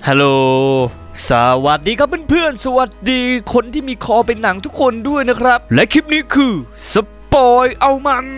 ฮัลโหลสวัสดีครับเพื่อนๆสวัสดีคนที่มีคอเป็นหนังทุกคนด้วยนะครับและคลิปนี้คือสปอยเอามัน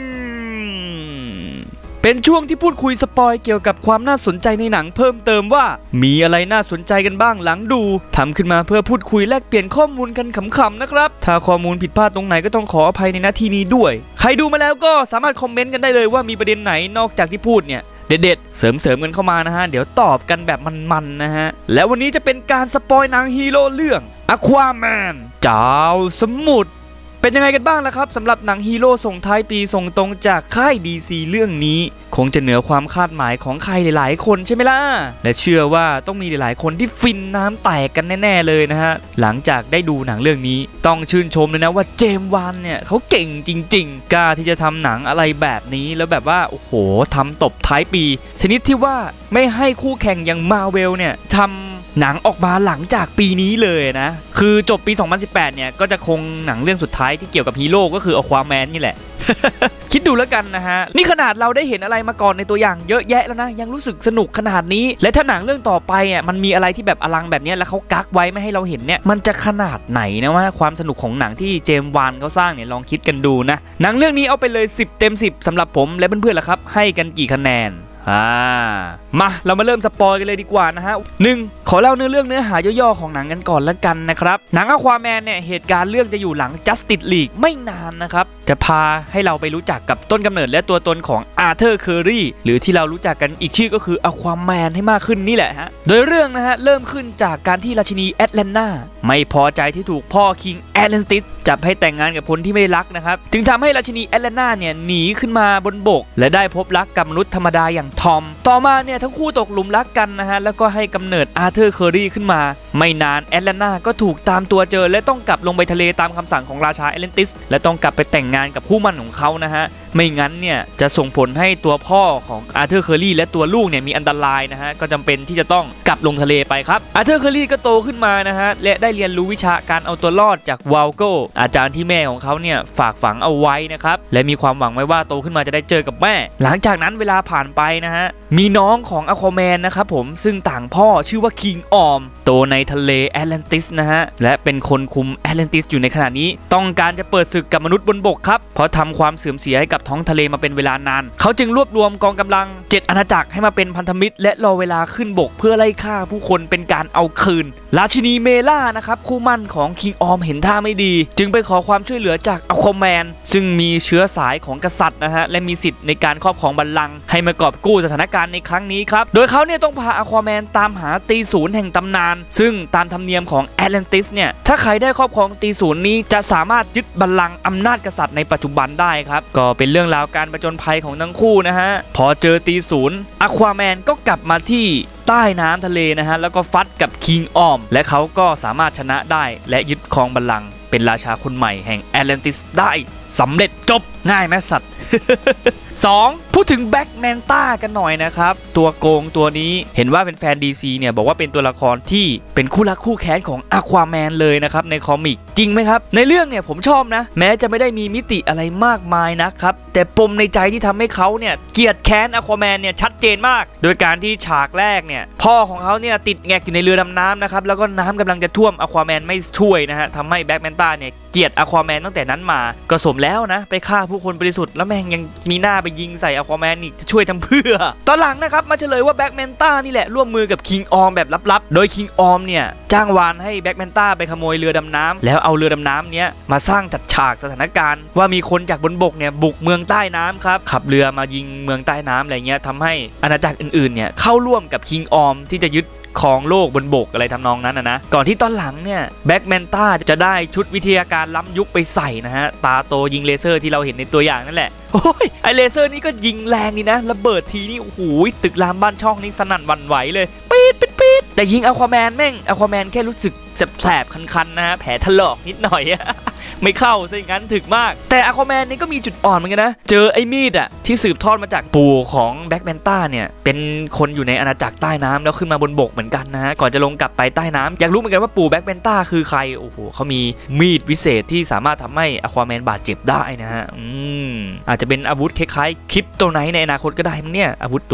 เป็นช่วงที่พูดคุยสปอยเกี่ยวกับความน่าสนใจในหนังเพิ่มเติมว่ามีอะไรน่าสนใจกันบ้างหลังดูทำขึ้นมาเพื่อพูดคุยแลกเปลี่ยนข้อมูลกันขำๆนะครับถ้าข้อมูลผิดพลาดตรงไหนก็ต้องขออภัยในหน้าที่นี้ด้วยใครดูมาแล้วก็สามารถคอมเมนต์กันได้เลยว่ามีประเด็นไหนนอกจากที่พูดเนี่ยเด็ดๆเสริมกันเข้ามานะฮะเดี๋ยวตอบกันแบบมันๆนะฮะและวันนี้จะเป็นการสปอยหนังฮีโร่เรื่อง Aquaman เจ้าสมุทรเป็นยังไงกันบ้างล่ะครับสำหรับหนังฮีโร่ส่งท้ายปีส่งตรงจากค่าย DC เรื่องนี้คงจะเหนือความคาดหมายของใครหลายๆคนใช่ไหมล่ะและเชื่อว่าต้องมีหลายๆคนที่ฟินน้ำแตกกันแน่ๆเลยนะฮะหลังจากได้ดูหนังเรื่องนี้ต้องชื่นชมเลยนะว่าเจมส์วานเนี่ยเขาเก่งจริงๆกล้าที่จะทำหนังอะไรแบบนี้แล้วแบบว่าโอ้โหทำตบท้ายปีชนิดที่ว่าไม่ให้คู่แข่งอย่างมาร์เวลเนี่ยทำหนังออกมาหลังจากปีนี้เลยนะคือจบปี 2018 เนี่ยก็จะคงหนังเรื่องสุดท้ายที่เกี่ยวกับฮีโร่ก็คือ Aquaman นี่แหละ คิดดูแล้วกันนะฮะนี่ขนาดเราได้เห็นอะไรมาก่อนในตัวอย่างเยอะแยะแล้วนะยังรู้สึกสนุกขนาดนี้และถ้าหนังเรื่องต่อไปอ่ะมันมีอะไรที่แบบอลังแบบนี้แล้วเขากักไว้ไม่ให้เราเห็นเนี่ยมันจะขนาดไหนนะว่าความสนุกของหนังที่เจมส์วานเขาสร้างเนี่ยลองคิดกันดูนะหนังเรื่องนี้เอาไปเลย10 เต็ม 10สำหรับผมและเพื่อนๆล่ะครับให้กันกี่คะแนนมาเรามาเริ่มสปอยกันเลยดีกว่านะฮะ1ขอเล่าเรื่องเนื้อหาย่อๆของหนังกันก่อนละกันนะครับหนัง Aquaman เนี่ยเหตุการณ์เรื่องจะอยู่หลัง Justice League ไม่นานนะครับจะพาให้เราไปรู้จักกับต้นกำเนิดและตัวตนของอาร์เธอร์เคอรี่หรือที่เรารู้จักกันอีกชื่อก็คือ Aquaman ให้มากขึ้นนี่แหละฮะโดยเรื่องนะฮะเริ่มขึ้นจากการที่ราชินีแอตแลนนาไม่พอใจที่ถูกพ่อคิงแอตแลนติสจับให้แต่งงานกับคนที่ไม่ได้รักนะครับจึงทำให้ราชินีแอตแลนนาเนี่ยหนีขึ้นมาบนบกและได้พบรักกับมนุษย์ธรรมดาอย่างทอมต่อมาเนี่ยทั้งคู่ตกหลุมรักกันนะฮะแล้วก็ให้กำเนิดอาร์เธอร์เคอรี่ขึ้นมาไม่นานแอตแลนนาก็ถูกตามตัวเจอและต้องกลับลงไปทะเลตามคำสั่งของราชาแอตแลนติสและต้องกลับไปแต่งงานกับคู่มั่นของเขานะฮะไม่งั้นเนี่ยจะส่งผลให้ตัวพ่อของอาร์เธอร์เคอรี่และตัวลูกเนี่ยมีอันตรายนะฮะก็จำเป็นที่จะต้องกลับลงทะเลไปครับอาร์เธอร์เคอรี่ก็โตขึ้นมานะฮะและได้เรียนรู้วิชาการเอาตัวรอดจากวาลโกอาจารย์ที่แม่ของเขาเนี่ยฝากฝังเอาไว้นะครับและมีความหวังไว้ว่าโตขึ้นมาจะได้เจอกับแม่หลังจากนั้นเวลาผ่านไปนะฮะมีน้องของอควาแมนนะครับผมซึ่งต่างพ่อชื่อว่าคิงออมโตในทะเลแอตแลนติสนะฮะและเป็นคนคุมแอตแลนติสอยู่ในขณะนี้ต้องการจะเปิดศึกกับมนุษย์บนบกครับเพราะทำความเสื่อมเสียให้กับท้องทะเลมาเป็นเวลานานเขาจึงรวบรวมกองกำลัง7 อาณาจักรให้มาเป็นพันธมิตรและรอเวลาขึ้นบกเพื่อไล่ฆ่าผู้คนเป็นการเอาคืนราชินีเมล่านะครับคู่มั่นของคิงออมเห็นท่าไม่ดีจึงไปขอความช่วยเหลือจากอควาแมนซึ่งมีเชื้อสายของกษัตริย์นะฮะและมีสิทธิ์ในการครอบครองบัลลังก์ให้มากอบกู้สถานการณ์ในครั้งนี้ครับโดยเขาเนี่ยต้องพาอควาแมนตามหาตีศูนย์แห่งตำนานซึ่งตามธรรมเนียมของแอตแลนติสเนี่ยถ้าใครได้ครอบครองตีศูนย์นี้จะสามารถยึดบัลลังก์อำนาจกษัตริย์ในปัจจุบันได้ครับก็เป็นเรื่องราวการผจญภัยของทั้งคู่นะฮะพอเจอตีศูนย์อควาแมนก็กลับมาที่ใต้น้ำทะเลนะฮะแล้วก็ฟัดกับคิงออมและเขาก็สามารถชนะได้และยึดครองบัลลังก์เป็นราชาคนใหม่แห่งแอตแลนติสได้สำเร็จจบง่ายไหมสัตว์ 2. พูดถึงแบ็กแมนต้ากันหน่อยนะครับตัวโกงตัวนี้เห็นว่าเป็นแฟน DC เนี่ยบอกว่าเป็นตัวละครที่เป็นคู่รักคู่แค้นของอควาแมนเลยนะครับในคอมิกจริงไหมครับในเรื่องเนี่ยผมชอบนะแม้จะไม่ได้มีมิติอะไรมากมายนะครับแต่ปมในใจที่ทำให้เขาเนี่ยเกลียดแค้นอควาแมนเนี่ยชัดเจนมากโดยการที่ฉากแรกเนี่ยพ่อของเขาเนี่ยติดแงกอยู่ในเรือดำน้ำนะครับแล้วก็น้ำกำลังจะท่วมอควาแมนไม่ช่วยนะฮะทำให้แบ็กแมนต้าเนี่ยเกลียดอควาแมนตั้งแต่นั้นมาก็สมแล้วนะไปฆ่าผู้คนบริสุทธิ์แล้วแม่งยังมีหน้าไปยิงใส่อควาแมนอีกจะช่วยทำเพื่อตอนหลังนะครับมาเฉลยว่าแบ็กแมนต้านี่แหละร่วมมือกับคิงออมแบบลับๆโดยคิงออมเนี่ยจ้างวานให้แบ็กแมนต้าไปขโมยเรือดำน้ำแล้วเอาเรือดำน้ำเนี้ยมาสร้างจัดฉากสถานการณ์ว่ามีคนจากบนบกเนี่ยบุกเมืองใต้น้ำครับขับเรือมายิงเมืองใต้น้ำอะไรเงี้ยทำให้อาณาจักรอื่นๆเนี่ยเข้าร่วมกับคิงออมที่จะยึดครองโลกบนบกอะไรทำนองนั้นนะก่อนที่ตอนหลังเนี่ยแบ็กแมนต้าจะได้ชุดวิทยาการล้ำยุคไปใส่นะฮะตาโตยิงเลเซอร์ที่เราเห็นในตัวอย่างนั่นแหละโอ้ยไอเลเซอร์นี่ก็ยิงแรงนี่นะระเบิดทีนี่โอ้โหตึกรามบ้านช่องนี่สนั่นหวั่นไหวเลยปี๊ดแต่ยิงอควาแมนแม่งอควาแมนแค่รู้สึกแสบๆคันๆนะฮะแผลถลอกนิดหน่อยไม่เข้าซะอย่างนั้นถึกมากแต่อควาแมนนี่ก็มีจุดอ่อนเหมือนกันนะเจอไอ้มีดที่สืบทอดมาจากปู่ของแบ็กแมนต้าเนี่ยเป็นคนอยู่ในอาณาจักรใต้น้ำแล้วขึ้นมาบนบกเหมือนกันนะฮะก่อนจะลงกลับไปใต้น้ำอยากรู้เหมือนกันว่าปู่แบ็กแมนต้าคือใครโอ้โหเขามีมีดวิเศษที่สามารถทำให้อควาแมนบาดเจ็บได้นะฮะอาจจะเป็นอาวุธคล้ายๆคริปโตไนท์ในอนาคตก็ได้มั้งเนี่ยอาวุธตัวเนี้ย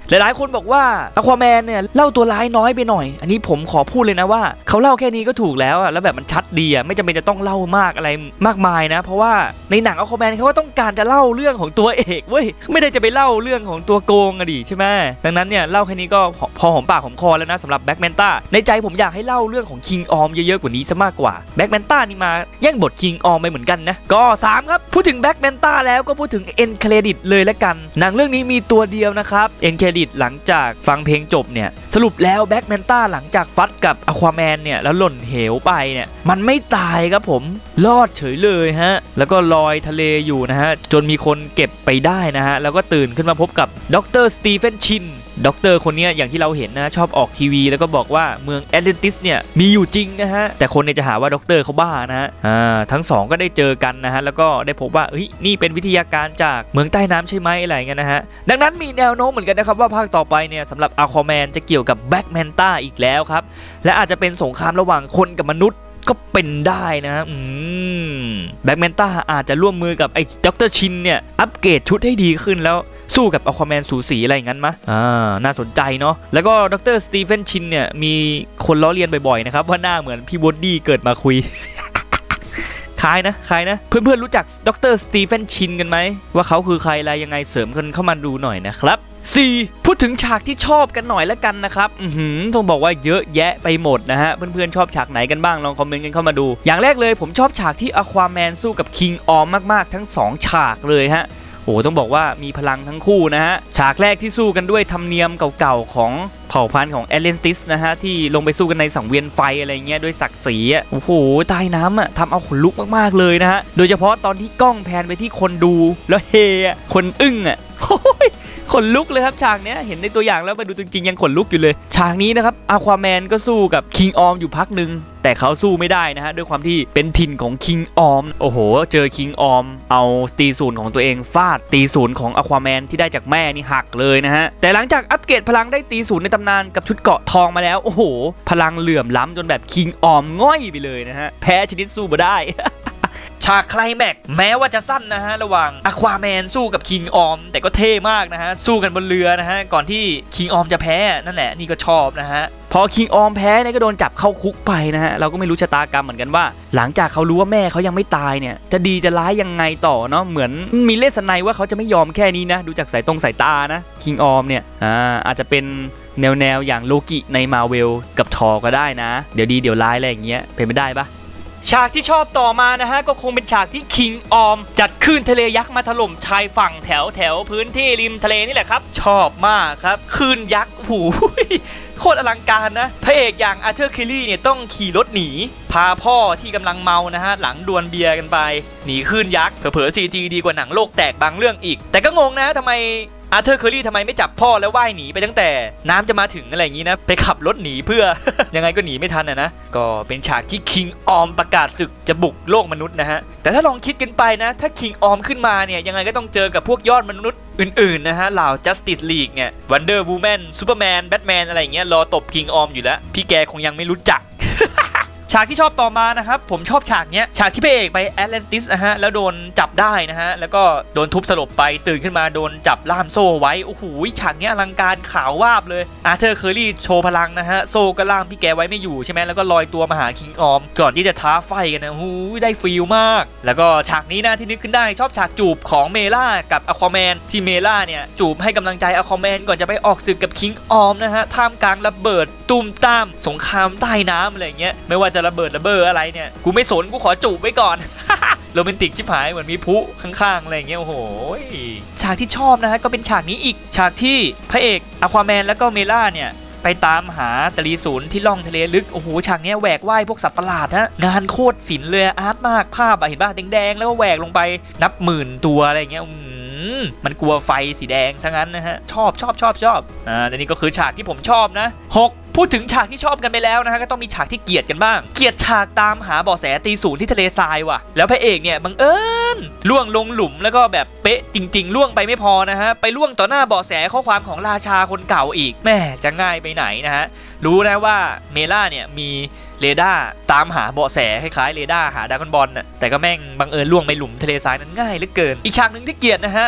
หลายๆคนบอกว่าอควาแมนเนี่ยเล่าตัวร้ายน้อยไปหน่อยอันนี้ผมขอพูดเลยนะว่าเขาเล่าแค่นี้ก็ถูกแล้วอะแล้วแบบมันชัดดีอะไม่จำเป็นจะต้องเล่ามากอะไรมากมายนะเพราะว่าในหนังอควาแมนเขาก็ต้องการจะเล่าเรื่องของตัวเอกเว้ยไม่ได้จะไปเล่าเรื่องของตัวโกงอะดิใช่ไหมดังนั้นเนี่ยเล่าแค่นี้ก็พอหอมปากหอมคอแล้วนะสำหรับแบ็คแมนต้าในใจผมอยากให้เล่าเรื่องของคิงออมเยอะๆกว่านี้ซะมากกว่าแบ็คแมนต้านี่มาแย่งบทคิงออมไปเหมือนกันนะก็3ครับพูดถึงแบ็คแมนต้าแล้วก็พูดถึงเอ็นเครดิตเลยละกันหนังเรื่องนี้มีตัวเดียวนะครับเอ็นเครดิตหลังจากฟังเพลงจบเนี่ยสรุปแล้วแบ็คแมนต้าหลังจากฟัดกับอควาแมนเนี่ยแล้วหล่นเหวไปเนี่ยมันไม่ตายครับผมรอดเฉยเลยฮะแล้วก็ลอยทะเลอยู่นะฮะจนมีคนเก็บไปได้นะฮะแล้วก็ตื่นขึ้นมาพบกับดร.สตีเฟนชินด็อกเตอร์คนนี้อย่างที่เราเห็นนะชอบออกทีวีแล้วก็บอกว่าเมืองแอตแลนติสเนี่ยมีอยู่จริงนะฮะแต่คนเนี่ยจะหาว่าด็อกเตอร์เขาบ้านะฮะทั้ง2ก็ได้เจอกันนะฮะแล้วก็ได้พบว่านี่เป็นวิทยาการจากเมืองใต้น้ำใช่ไหมอะไรเงี้ยนะฮะดังนั้นมีแนวโน้มเหมือนกันนะครับว่าภาคต่อไปเนี่ยสำหรับอควาแมนจะเกี่ยวกับแบ็คแมนต้าอีกแล้วครับและอาจจะเป็นสงครามระหว่างคนกับมนุษย์ก็เป็นได้นะแบ็คแมนต้าอาจจะร่วมมือกับไอ้ด็อกเตอร์ชินเนี่ยอัปเกรดชุดให้ดีขึ้นแล้วสู้กับอควาแมนสูสีอะไรอย่างนั้นมะน่าสนใจเนาะแล้วก็ดร.สตีเฟนชินเนี่ยมีคนล้อเลียนบ่อยๆนะครับว่าหน้าเหมือนพี่วอดดี้เกิดมาคุย คล้ายนะเพื่อนๆรู้จักดร.สตีเฟนชินกันไหมว่าเขาคือใครอะไรยังไงเสริมกันเข้ามาดูหน่อยนะครับ4พูดถึงฉากที่ชอบกันหน่อยแล้วกันนะครับต้องบอกว่าเยอะแยะไปหมดนะฮะเพื่อนๆชอบฉากไหนกันบ้างลองคอมเมนต์กันเข้ามาดูอย่างแรกเลยผมชอบฉากที่อควาแมนสู้กับคิงออมมากๆทั้ง2ฉากเลยฮะโอ้ต้องบอกว่ามีพลังทั้งคู่นะฮะฉากแรกที่สู้กันด้วยธรรมเนียมเก่าๆของเผ่าพันธุ์ของแอตแลนติสนะฮะที่ลงไปสู้กันในสังเวียนไฟอะไรเงี้ยด้วยศักดิ์ศรีโอ้โหใต้น้ำอ่ะทำเอาขนลุกมากๆเลยนะฮะโดยเฉพาะตอนที่กล้องแพนไปที่คนดูแล้วเฮคนอึ้งอ่ะขนลุกเลยครับฉากเนี้ยเห็นในตัวอย่างแล้วมาดูจริงๆยังขนลุกอยู่เลยฉากนี้นะครับอควาแมนก็สู้กับคิงออมอยู่พักหนึ่งแต่เขาสู้ไม่ได้นะฮะด้วยความที่เป็นถิ่นของคิงออมโอ้โหเจอคิงออมเอาตีศูนย์ของตัวเองฟาดตีศูนย์ของอควาแมนที่ได้จากแม่นี่หักเลยนะฮะแต่หลังจากอัปเกรดพลังได้ตีศูนย์ในตำนานกับชุดเกาะทองมาแล้วโอ้โหพลังเหลื่อมล้ำจนแบบคิงออมง่อยไปเลยนะฮะแพ้ชนิดสู้มาได้ ฉากไคลแม็กซ์แม้ว่าจะสั้นนะฮะระหว่างอควาแมนสู้กับคิงออมแต่ก็เท่มากนะฮะสู้กันบนเรือนะฮะก่อนที่คิงออมจะแพ้นั่นแหละนี่ก็ชอบนะฮะพอคิงออมแพ้เนี่ยก็โดนจับเข้าคุกไปนะฮะเราก็ไม่รู้ชะตากรรมเหมือนกันว่าหลังจากเขารู้ว่าแม่เขายังไม่ตายเนี่ยจะดีจะร้ายยังไงต่อเนาะเหมือนมีเลสไนว่าเขาจะไม่ยอมแค่นี้นะดูจากสายตานะคิงออมเนี่ยอาจจะเป็นแนวอย่างโลกิในมาเวลกับทอก็ได้นะเดี๋ยวดีเดี๋ยวร้ายอะไรอย่างเงี้ยเป็นไม่ได้ปะฉากที่ชอบต่อมานะฮะก็คงเป็นฉากที่คิงออมจัดคลื่นทะเลยักษ์มาถล่มชายฝั่งแถวพื้นที่ริมทะเลนี่แหละครับชอบมากครับคลื่นยักษ์หูโคตรอลังการนะพระเอกอย่างอาร์เธอร์เคลลี่เนี่ยต้องขี่รถหนีพาพ่อที่กำลังเมานะฮะหลังดวลเบียร์กันไปหนีคลื่นยักษ์เผลอๆ CG ดีกว่าหนังโลกแตกบางเรื่องอีกแต่ก็งงนะทำไมอาร์เธอร์เคอรี่ทำไมไม่จับพ่อแล้วว่ายหนีไปตั้งแต่น้ำจะมาถึงอะไรอย่างนี้นะไปขับรถหนีเพื่อ ยังไงก็หนีไม่ทันนะก็เป็นฉากที่คิงออมประกาศศึกจะบุกโลกมนุษย์นะฮะแต่ถ้าลองคิดกันไปนะถ้าคิงออมขึ้นมาเนี่ยยังไงก็ต้องเจอกับพวกยอดมนุษย์อื่นๆนะฮะเหล่า Justice League เนี่ย Wonder Woman Superman Batman อะไรอย่างเงี้ยรอตบคิงออมอยู่แล้วพี่แกคงยังไม่รู้จัก ฉากที่ชอบต่อมานะครับผมชอบฉากเนี้ยฉากที่พระเอกไปแอตแลนติสนะฮะแล้วโดนจับได้นะฮะแล้วก็โดนทุบสลบไปตื่นขึ้นมาโดนจับล่ามโซ่ไว้โอ้โหฉากเนี้ยอลังการขาววาบเลยอาร์เธอร์เคอรี่โชว์พลังนะฮะโซ่ก็ล่ามพี่แกไว้ไม่อยู่ใช่ไหมแล้วก็ลอยตัวมาหาคิงออมก่อนที่จะท้าไฟกันนะโอ้โหได้ฟีลมากแล้วก็ฉากนี้นะที่นึกขึ้นได้ชอบฉากจูบของเมล่ากับอควาแมนที่เมล่าเนี่ยจูบให้กำลังใจอควาแมนก่อนจะไปออกศึกกับคิงออมนะฮะท่ามกลางระเบิดตุ้มตามสงครามใต้น้ำอะไรเงี้ยไม่ว่าจะระเบิดระเบ้ออะไรเนี่ยกูไม่สนกูขอจูบไว้ก่อน โรแมนติกชิบหายเหมือนมีพุข้างๆอะไรอย่างเงี้ยโอ้โหฉากที่ชอบนะฮะก็เป็นฉากนี้อีกฉากที่พระเอกอควาแมนแล้วก็เมล่าเนี่ยไปตามหาตรีศูนย์ที่ล่องทะเลลึกโอ้โหฉากนี้แหวกว่ายพวกสัตว์ประหลาดฮะงานโคตรศิลป์เลยอาร์ตมากภาพเห็นป่ะแดงๆแล้วก็แหวกลงไปนับหมื่นตัวอะไรอย่างเงี้ยมันกลัวไฟสีแดงซะงั้นนะฮะชอบแต่นี่ก็คือฉากที่ผมชอบนะ6พูดถึงฉากที่ชอบกันไปแล้วนะฮะก็ต้องมีฉากที่เกลียดกันบ้างเกลียดฉากตามหาเบาะแสตีศูนย์ที่ทะเลทรายว่ะแล้วพระเอกเนี่ยบังเอิญล่วงลงหลุมแล้วก็แบบเป๊ะจริงๆล่วงไปไม่พอนะฮะไปล่วงต่อหน้าเบาะแสข้อความของราชาคนเก่าอีกแม่จะง่ายไปไหนนะฮะรู้นะว่าเมล่าเนี่ยมีเรดาร์ตามหาเบาะแสคล้ายๆเรดาร์หาดราก้อนบอลน่ะแต่ก็แม่งบังเอิญล่วงไปหลุมทะเลทรายนั้นง่ายเหลือเกินอีกฉากหนึ่งที่เกลียดนะฮะ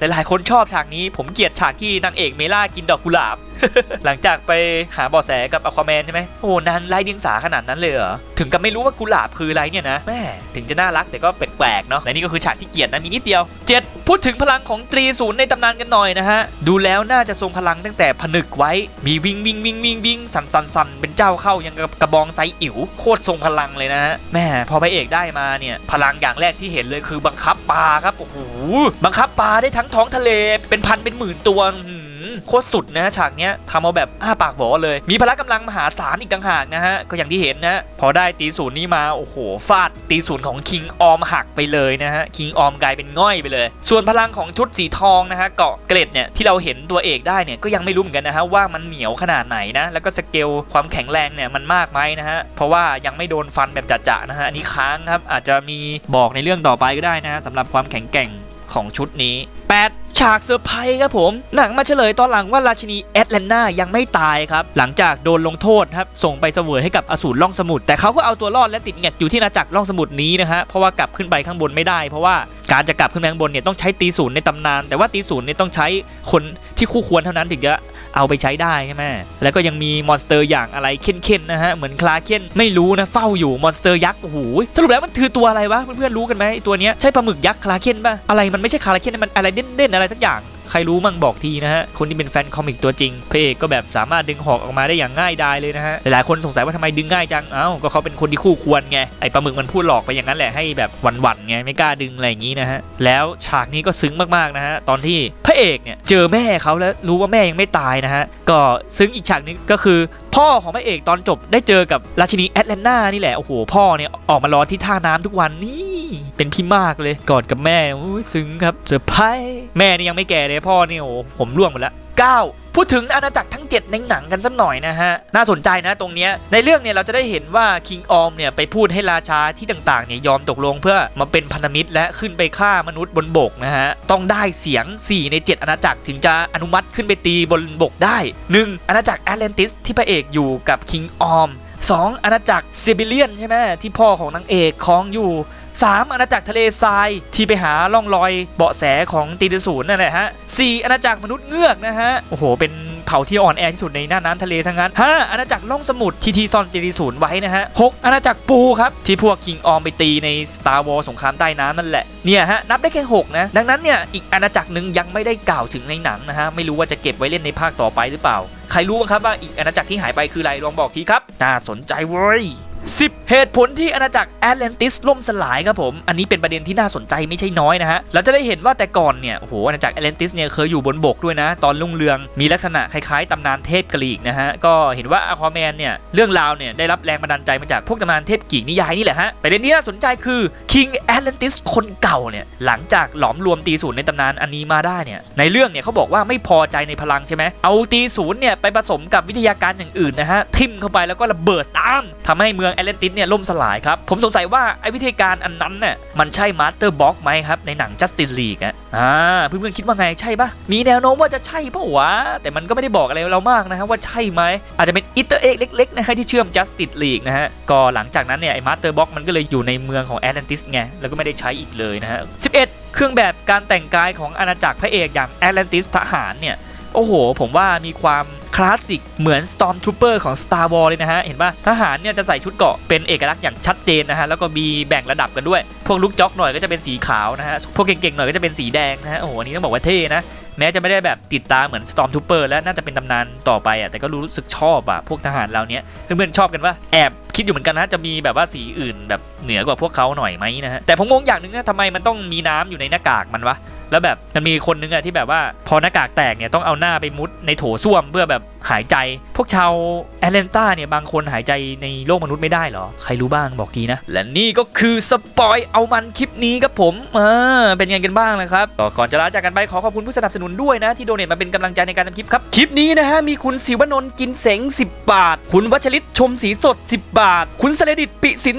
หลายๆคนชอบฉากนี้ผมเกลียดฉากที่นางเอกเมล่ากินดอกกุหลาบ หลังจากไปหาเบาะแสกับอควาแมนใช่ไหมโอ้นางไร้เดียงสาขนาดนั้นเลยเหรอถึงกับไม่รู้ว่ากุหลาบคืออะไรเนี่ยนะแม่ถึงจะน่ารักแต่ก็แปลกๆเนาะและนี่ก็คือฉากที่เกลียดนะมีนิดเดียว 7 พูดถึงพลังของตรีศูนย์ในตำนานกันหน่อยนะฮะดูแล้วน่าจะทรงพลังตั้งแต่ผนึกไว้มีวิ่งสั่นเป็นเจ้าเข้ายังกระบองไซอิ๋วโคตรทรงพลังเลยนะฮะแม่พอพระเอกได้มาเนี่ยพลังอย่างแรกที่เห็นเลยคือบังคับปลาครับโอ้โหบังคับปลาได้ทั้งท้องทะเลเป็นพันเป็นหมื่นตัวโคตรสุดนะฉากเนี้ยทำเอาแบบอ้าปากหวอเลยมีพละกำลังมหาศาลอีกต่างหากนะฮะก็อย่างที่เห็นนะพอได้ตีศูนย์นี้มาโอ้โหฟาดตีศูนย์ของคิงออมหักไปเลยนะฮะคิงออมกลายเป็นง่อยไปเลยส่วนพลังของชุดสีทองนะฮะเกาะเกล็ดเนี่ยที่เราเห็นตัวเอกได้เนี่ยก็ยังไม่รู้เหมือนกันนะฮะว่ามันเหนียวขนาดไหนนะแล้วก็สเกลความแข็งแรงเนี่ยมันมากไหมนะฮะเพราะว่ายังไม่โดนฟันแบบจะๆนะฮะอันนี้ค้างครับอาจจะมีบอกในเรื่องต่อไปก็ได้นะสำหรับความแข็งแกร่งของชุดนี้ 8 ฉากเซอร์ไพรส์ครับผมหนังมาเฉลยตอนหลังว่าราชินีแอตแลนนายังไม่ตายครับหลังจากโดนลงโทษครับส่งไปเสวยให้กับอสูรล่องสมุทรแต่เขาก็เอาตัวรอดและติดแงกอยู่ที่อาณาจักรล่องสมุทรนี้นะฮะเพราะว่ากลับขึ้นไปข้างบนไม่ได้เพราะว่าการจะกลับขึ้นไปข้างบนเนี่ยต้องใช้ตีศูนย์ในตำนานแต่ว่าตีศูนย์เนี่ยต้องใช้คนที่คู่ควรเท่านั้นถึงจะเอาไปใช้ได้ใช่ไหมแล้วก็ยังมีมอนสเตอร์อย่างอะไรเค้นๆนะฮะเหมือนคลาเค้นไม่รู้นะเฝ้าอยู่มอนสเตอร์ยักษ์โอ้โหสรุปแล้วมันคือตัวอะไรวะเพื่อนๆรู้กันไหมตัวนี้ใช่ปลาหมึกยักษ์คลาเค้นป่ะอะไรมันไม่ใช่คลาเค้นมันอะไรเด่นๆอะไรสักอย่างใครรู้มั่งบอกทีนะฮะคนที่เป็นแฟนคอมิกตัวจริงพระเอกก็แบบสามารถดึงหอกออกมาได้อย่างง่ายดายเลยนะฮะหลายๆคนสงสัยว่าทำไมดึงง่ายจังก็เขาเป็นคนที่คู่ควรไงไอ้ปลาหมึกมันพูดหลอกไปอย่างนั้นแหละให้แบบหวั่นๆไงไม่กล้าดึงอะไรอย่างนี้นะฮะแล้วฉากนี้ก็ซึ้งมากๆนะฮะตอนที่พระเอกเนี่ยเจอแม่เขาแล้วรู้ว่าแม่ยังไม่ตายนะฮะก็ซึ้งอีกฉากนึงก็คือพ่อของพระเอกตอนจบได้เจอกับราชินีแอตแลนนานี่แหละโอ้โหพ่อเนี่ยออกมารอที่ท่าน้ำทุกวันนี่เป็นพี่มากเลยกอดกับแม่ซึ้งครับเซอร์ไพรส์แม่นี่ยังไม่แก่เลยพ่อนี่โอ้ผมร่วงหมดแล้ว 9 พูดถึงอาณาจักรทั้ง7ในหนังกันสักหน่อยนะฮะน่าสนใจนะตรงเนี้ยในเรื่องเนี่ยเราจะได้เห็นว่าคิงออมเนี่ยไปพูดให้ราชาที่ต่างๆเนี่ยยอมตกลงเพื่อมาเป็นพันธมิตรและขึ้นไปฆ่ามนุษย์บนบกนะฮะต้องได้เสียง4ใน7อาณาจักรถึงจะอนุมัติขึ้นไปตีบนบกได้ 1. อาณาจักรแอตแลนติสที่พระเอกอยู่กับคิงออม 2. อาณาจักรเซบิเลียนใช่ไหมที่พ่อของนางเอกครองอยู่ 3. อาณาจักรทะเลทรายที่ไปหาร่องรอยเบาะแสของตีนศูนย์นั่นแหละฮะ 4. อาณาจักรมนุษย์เงือกนะฮะโอ้โหเป็นเผ่าที่อ่อนแอที่สุดในหน้าน้ำทะเลทั้งนั้น 5. อาณาจักรล่องสมุทรที่ซ่อนตีนศูนย์ไว้นะฮะ 6. อาณาจักรปูครับที่พวกคิงออมไปตีใน Star Wars สงครามใต้น้ำนั่นแหละเนี่ยฮะนับได้แค่6นะดังนั้นเนี่ยอีกอาณาจักรหนึ่งยังไม่ได้กล่าวถึงในหนังนะฮะไม่รู้ว่าจะเก็บไว้เล่นในภาคต่อไปหรือเปล่าใครรู้บ้างครับว่าอีกอาณาจักรที่หายไปคืออะไรลองบอกทีครับน่าสนใจเว้ย10 เหตุผลที่อาณาจักรแอตแลนติสล่มสลายครับผมอันนี้เป็นประเด็นที่น่าสนใจไม่ใช่น้อยนะฮะเราจะได้เห็นว่าแต่ก่อนเนี่ยโอ้โหอาณาจักรแอตแลนติสเนี่ยเคยอยู่บนบกด้วยนะตอนรุ่งเรืองมีลักษณะคล้ายๆตำนานเทพกรีกนะฮะก็เห็นว่าอควาแมนเนี่ยเรื่องราวเนี่ยได้รับแรงบันดาลใจมาจากพวกตำนานเทพกรีกนิยายนี่แหละฮะประเด็นที่น่าสนใจคือคิงแอตแลนติสคนเก่าเนี่ยหลังจากหลอมรวมตีศูนย์ในตำนานอันนี้มาได้เนี่ยในเรื่องเนี่ยเขาบอกว่าไม่พอใจในพลังใช่ไหมเอาตีศูนย์เนี่ยไปผสมกับวิทยาการอย่างอื่นนะฮะทิ่มเข้าไปแล้วก็ระเบิดตามทำให้เมืองแอตแลนติสเนี่ยล่มสลายครับผมสงสัยว่าไอ้วิธีการอันนั้นเนี่ยมันใช่มาสเตอร์บ็อกไหมครับในหนัง Justice League เพื่อนๆคิดว่าไงใช่ปะมีแนวโน้มว่าจะใช่ปะวะแต่มันก็ไม่ได้บอกอะไรเรามากนะครับว่าใช่ไหมอาจจะเป็นอิตเตอร์เอ็กเล็กๆนะฮะที่เชื่อม Justice League นะฮะก็หลังจากนั้นเนี่ยไอ้มาสเตอร์บ็อกมันก็เลยอยู่ในเมืองของแอตแลนติสไงแล้วก็ไม่ได้ใช้อีกเลยนะฮะ 11 เครื่องแบบการแต่งกายของอาณาจักรพระเอกอย่างแอตแลนติสทหารเนี่ยโอ้โหผมว่ามีความคลาสสิกเหมือน Stormtrooper ของ Star Wars เลยนะฮะเห็นป่ะทหารเนี่ยจะใส่ชุดเกราะเป็นเอกลักษณ์อย่างชัดเจนนะฮะแล้วก็มีแบ่งระดับกันด้วยพวกลูกจ็อกหน่อยก็จะเป็นสีขาวนะฮะพวกเก่งๆหน่อยก็จะเป็นสีแดงนะฮะโอ้โหอันนี้ต้องบอกว่าเท่นะแม้จะไม่ได้แบบติดตามเหมือน Stormtrooper และน่าจะเป็นตำนานต่อไปแต่ก็รู้สึกชอบพวกทหารเราเนี้ยเพื่อนๆชอบกันว่าแอบคิดอยู่เหมือนกันนะจะมีแบบว่าสีอื่นแบบเหนือกว่าพวกเขาหน่อยไหมนะฮะแต่ผมงงอย่างนึงนะทำไมมันต้องมีน้ำอยู่ในหน้ากากมันวะแล้วแบบมันมีคนนึงที่แบบว่าพอหน้ากากแตกเนี่ยต้องเอาหน้าไปมุดในโถส้วมเพื่อแบบหายใจพวกชาวแอตแลนตาเนี่ยบางคนหายใจในโลกมนุษย์ไม่ได้เหรอใครรู้บ้างบอกทีนะและนี่ก็คือสปอยเอามันคลิปนี้ครับผมเป็นยังไงกันบ้างนะครับก่อนจะลาจากกันไปขอขอบคุณผู้สนับสนุนด้วยนะที่โดเนทมาเป็นกำลังใจในการทำคลิปครับคลิปนี้นะฮะมีคุณศิวนนท์กินเสง10 บาทคุณวัชริศชมสีสด10 บาทคุณเสลดิตปิสิน10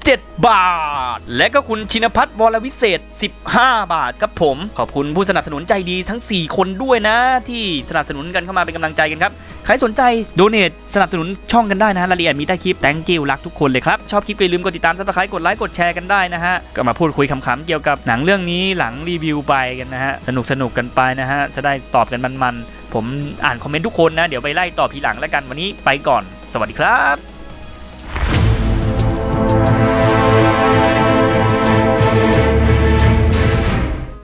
17 บาทและก็คุณชินภัทรวรวิเศษ15 บาทครับผมขอบคุณผู้สนับสนุนใจดีทั้ง4คนด้วยนะที่สนับสนุนกันเข้ามาเป็นกำลังใจกันครับใครสนใจโดเนทสนับสนุนช่องกันได้นะฮะรายละเอียดมีใต้คลิป thank you รักทุกคนเลยครับชอบคลิปอย่าลืมกดติดตาม Subscribe กดไลค์กดแชร์กันได้นะฮะก็มาพูดคุยขำๆเกี่ยวกับหนังเรื่องนี้หลังรีวิวไปกันนะฮะสนุกกันไปนะฮะจะได้ตอบกันมันๆผมอ่านคอมเมนต์ทุกคนนะเดี๋ยวไปไล่ตอบทีหลังแล้วกันวันนี้ไปก่อนสวัสดีครับ